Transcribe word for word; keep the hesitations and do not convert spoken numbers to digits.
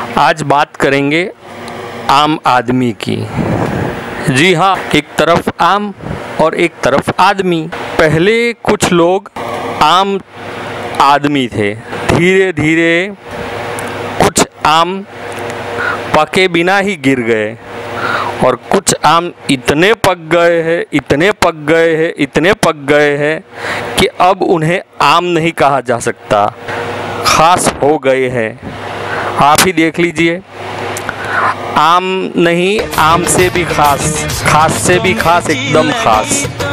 आज बात करेंगे आम आदमी की। जी हाँ, एक तरफ आम और एक तरफ आदमी। पहले कुछ लोग आम आदमी थे, धीरे धीरे कुछ आम पके बिना ही गिर गए और कुछ आम इतने पक गए हैं, इतने पक गए हैं, इतने पक गए हैं कि अब उन्हें आम नहीं कहा जा सकता, खास हो गए हैं। आप ही देख लीजिए, आम नहीं, आम से भी खास, खास से भी खास, एकदम खास।